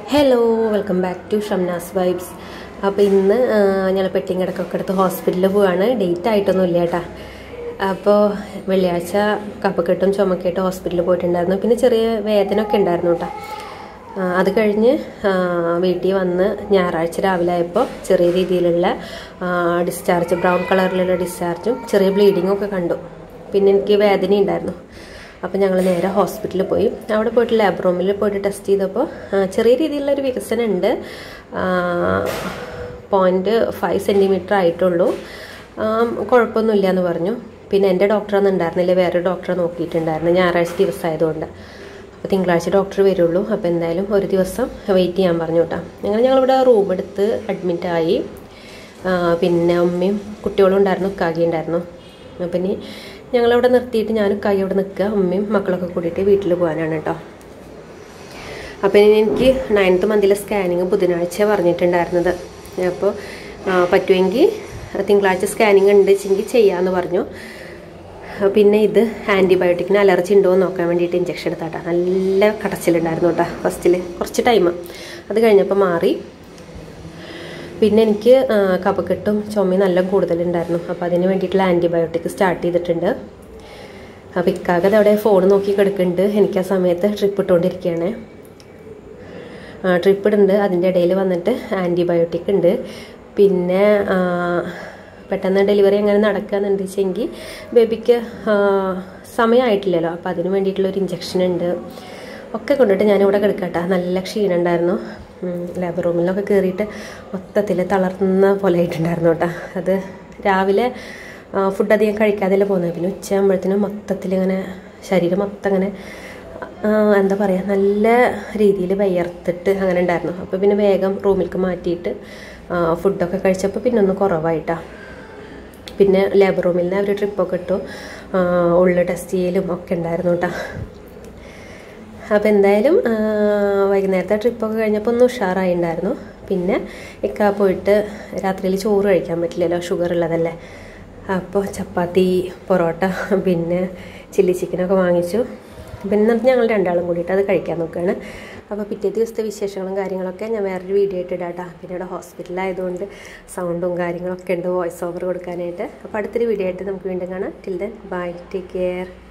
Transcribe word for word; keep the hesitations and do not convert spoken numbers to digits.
Hello welcome back to Shamnas vibes. അപ്പോൾ ഇന്ന് ഞങ്ങൾ പെട്ടിങ്ങടക്കൊക്കെ എടുത്ത് ഹോസ്പിറ്റലിൽ പോവാണ്. ഡേറ്റ് ആയിട്ടൊന്നുമില്ല കേട്ടോ. അപ്പോൾ വെള്ളിയാഴ്ച കഫക്കെട്ടും ചുമക്കായിട്ട് ഹോസ്പിറ്റലിൽ പോയിട്ടുണ്ടായിരുന്നു. പിന്നെ ചെറിയ വേദന ഒക്കെ ഉണ്ടായിരുന്നു കേട്ടോ. അത് കഴിഞ്ഞ് വീട്ടിൽ വന്ന് ഞായറാഴ്ച രാവിലെ ആയപ്പോൾ ചെറിയ രീതിയിലുള്ള ഡിസ്ചാർജ്, ബ്രൗൺ കളറിലുള്ള ഡിസ്ചാർജും ചെറിയ ബ്ലീഡിങ്ങും ഒക്കെ കണ്ടു. പിന്നെ എനിക്ക് വേദന ഉണ്ടായിരുന്നു. അപ്പോൾ ഞങ്ങൾ നേരെ ഹോസ്പിറ്റലിൽ പോയി. അവിടെ പോയിട്ട് ലാബ് റൂമിൽ പോയിട്ട് ടെസ്റ്റ് ചെയ്തപ്പോൾ ചെറിയ രീതിയിലുള്ളൊരു വികസനം ഉണ്ട്. പോയിൻറ്റ് ഫൈവ് സെൻറ്റിമീറ്റർ ആയിട്ടുള്ളൂ. കുഴപ്പമൊന്നുമില്ല എന്ന് പറഞ്ഞു. പിന്നെ എൻ്റെ ഡോക്ടറൊന്നും ഉണ്ടായിരുന്നില്ല, വേറെ ഡോക്ടറെ നോക്കിയിട്ടുണ്ടായിരുന്നു. ഞായറാഴ്ച ദിവസമായതുകൊണ്ട്. അപ്പോൾ തിങ്കളാഴ്ച ഡോക്ടർ വരുള്ളൂ. അപ്പോൾ എന്തായാലും ഒരു ദിവസം വെയിറ്റ് ചെയ്യാൻ പറഞ്ഞു കേട്ടോ. അങ്ങനെ ഞങ്ങളിവിടെ റൂം എടുത്ത് അഡ്മിറ്റായി. പിന്നെ അമ്മയും കുട്ടികളും ഉണ്ടായിരുന്നു, കാക്കി ഉണ്ടായിരുന്നു. അപ്പം ഇനി ഞങ്ങളവിടെ നിർത്തിയിട്ട് ഞാനും കൈ അവിടെ നിൽക്കുക, അമ്മയും മക്കളൊക്കെ കൂടിയിട്ട് വീട്ടിൽ പോകാനാണ് കേട്ടോ. അപ്പോൾ ഇനി എനിക്ക് നയൻത്ത് മന്തിലെ സ്കാനിങ് ബുധനാഴ്ച പറഞ്ഞിട്ടുണ്ടായിരുന്നത്. അപ്പോൾ പറ്റുമെങ്കിൽ തിങ്കളാഴ്ച സ്കാനിങ് ഉണ്ട് വെച്ചെങ്കിൽ ചെയ്യാമെന്ന് പറഞ്ഞു. പിന്നെ ഇത് ആൻറ്റിബയോട്ടിക്കിന് അലർജി ഉണ്ടോ എന്ന് നോക്കാൻ വേണ്ടിയിട്ട് ഇഞ്ചക്ഷൻ എടുത്താട്ടാ. നല്ല കടച്ചിലുണ്ടായിരുന്നു കേട്ടോ ഫസ്റ്റിൽ, കുറച്ച് ടൈം. അത് കഴിഞ്ഞപ്പോൾ മാറി. പിന്നെ എനിക്ക് കഫക്കെട്ടും ചുമയും നല്ല കൂടുതലുണ്ടായിരുന്നു. അപ്പോൾ അതിന് വേണ്ടിയിട്ടുള്ള ആൻറ്റിബയോട്ടിക് സ്റ്റാർട്ട് ചെയ്തിട്ടുണ്ട്. അപ്പോൾ ഇക്കാകെ അവിടെ ഫോൺ നോക്കി കിടക്കുന്നുണ്ട്. എനിക്ക് ആ സമയത്ത് ട്രിപ്പ് ഇട്ടുകൊണ്ടിരിക്കുകയാണ്. ട്രിപ്പ് ഇടുന്നുണ്ട്, അതിൻ്റെ ഇടയിൽ വന്നിട്ട് ആൻറ്റിബയോട്ടിക് ഉണ്ട്. പിന്നെ പെട്ടെന്ന് ഡെലിവറി എങ്ങനെ നടക്കുകയെന്ന് വെച്ചെങ്കിൽ ബേബിക്ക് സമയമായിട്ടില്ലല്ലോ. അപ്പോൾ അതിന് വേണ്ടിയിട്ടുള്ളൊരു ഇഞ്ചക്ഷൻ ഉണ്ട്. ഒക്കെ കൊണ്ടിട്ട് ഞാനിവിടെ കിടക്കട്ടെ. നല്ല ക്ഷീണം ഉണ്ടായിരുന്നു. ലാബ് റൂമിലൊക്കെ കയറിയിട്ട് മൊത്തത്തിൽ തളർന്ന പോലെ ആയിട്ടുണ്ടായിരുന്നു കേട്ടോ. അത് രാവിലെ ഫുഡ് അധികം കഴിക്കാതെയല്ലേ പോകുന്നത്. പിന്നെ ഉച്ചയാകുമ്പോഴത്തേനും മൊത്തത്തിൽ ഇങ്ങനെ ശരീരം മൊത്തം ഇങ്ങനെ എന്താ പറയുക, നല്ല രീതിയിൽ വിയർത്തിട്ട് അങ്ങനെ ഉണ്ടായിരുന്നു. അപ്പോൾ പിന്നെ വേഗം റൂമിലേക്ക് മാറ്റിയിട്ട് ഫുഡൊക്കെ കഴിച്ചപ്പോൾ പിന്നെ ഒന്ന് കുറവായിട്ടാണ്. പിന്നെ ലാബ് റൂമിൽ നിന്ന് അവർ ട്രിപ്പൊക്കെ ഇട്ടു. ഉള്ള ടെസ്റ്റ് ചെയ്യലും ഒക്കെ ഉണ്ടായിരുന്നു കേട്ടോ. അപ്പോൾ എന്തായാലും വൈകുന്നേരത്തെ ട്രിപ്പൊക്കെ കഴിഞ്ഞപ്പോൾ ഒന്ന് ഉഷാറായിട്ടുണ്ടായിരുന്നു. പിന്നെ ഇക്ക പോയിട്ട് രാത്രിയിൽ ചോറ് കഴിക്കാൻ പറ്റില്ലല്ലോ, ഷുഗർ ഉള്ളതല്ലേ. അപ്പോൾ ചപ്പാത്തി, പൊറോട്ട, പിന്നെ ചില്ലി ചിക്കനൊക്കെ വാങ്ങിച്ചു. പിന്നെ ഞങ്ങൾ രണ്ടാളും കൂടിയിട്ട് അത് കഴിക്കാൻ നോക്കുകയാണ്. അപ്പോൾ പിറ്റേ ദിവസത്തെ വിശേഷങ്ങളും കാര്യങ്ങളൊക്കെ ഞാൻ വേറൊരു വീഡിയോ ആയിട്ട് ഇടാം. പിന്നെ ഇവിടെ ഹോസ്പിറ്റലായതുകൊണ്ട് സൗണ്ടും കാര്യങ്ങളൊക്കെ ഉണ്ട് വോയിസ് ഓവർ കൊടുക്കാനായിട്ട്. അപ്പോൾ അടുത്തൊരു വീഡിയോ ആയിട്ട് നമുക്ക് വീണ്ടും കാണാം. Till then bye, take care.